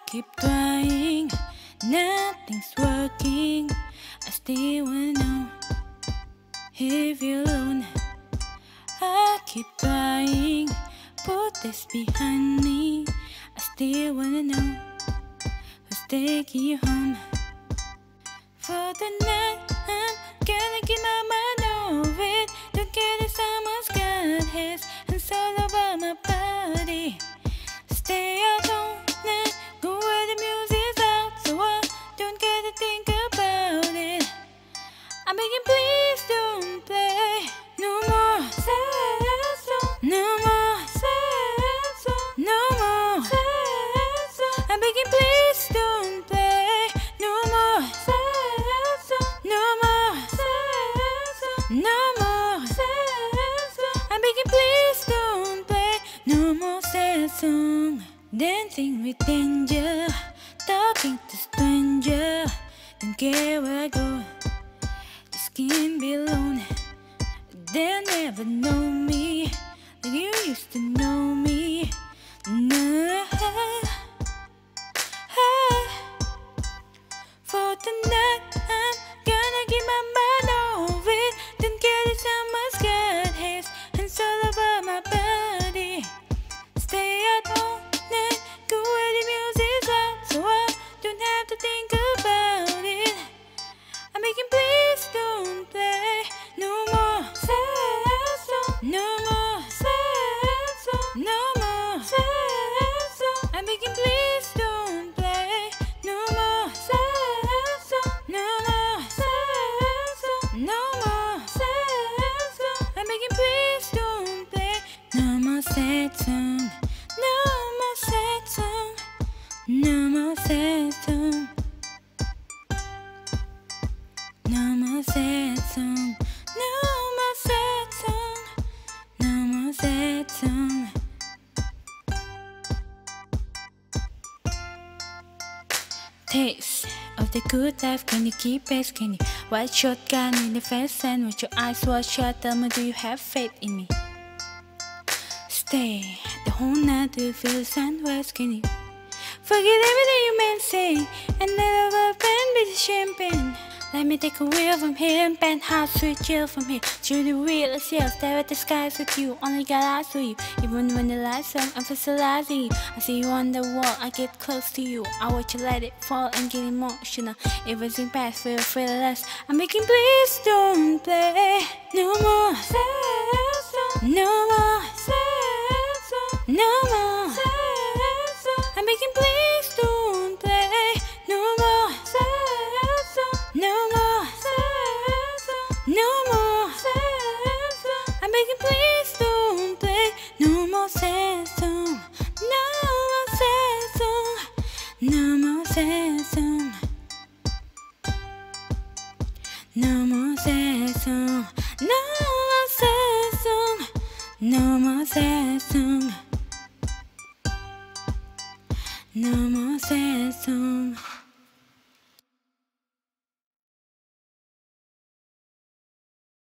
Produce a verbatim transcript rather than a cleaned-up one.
keep trying, nothing's working. I still wanna know if you're alone. I keep trying, put this behind me. I still wanna know who's taking you home. For the night, I'm gonna keep my mind over it. Don't care if someone's got his hands all over my body. Stay at home, then go where the music's loud, so I don't get to think about it. I'm begging, please don't play no more sad song, no more sad song, no more sad song. I'm begging, please don't play no more sad song, no more sad song, no more sad song. I'm begging, please don't play no more sad song. Dancing with danger, talking to stranger, don't care where I go, just can't be alone. They'll never know me like you used to know me. No. For tonight, I'm gonna keep my mind over it. Don't care if someone's got his hands all over my body. Stay at home, then go where the music's loud, so I don't have to think about it. I'm begging, please don't play no more sad song, no more sad song, no more sad song. I'm begging, please don't play no more sad song, no more sad song, no more sad song. I'm begging, please don't play no more sad song, no more sad song, no more sad song, no more sad song, no more sad song, no more sad song. Taste of the good life, can you keep it? Can you white shotgun in the face and with your eyes wide shut? Tell me, do you have faith in me? Stay the whole night to feel the sunrise. Can you forget everything you meant say and let over pen be the champagne? Let me take a wheel from here and penthouse sweet chill from here to the wheel of sail. Stare at the skies with you, only got eyes for you. Even when the lights on, I'm visualizing you. I see you on the wall, I get close to you. I watch you let it fall and get emotional. Everything past, feel fearless. I'm making, please don't play no more sad song, no more sad song, no more sad song. I'm making, please don't play no more sad song, no more sad song, no more sad song. I'm begging, please don't play no more sad song, no more sad song, no more sad song, no more sad song, no more sad song, no more sad song, no more sad song.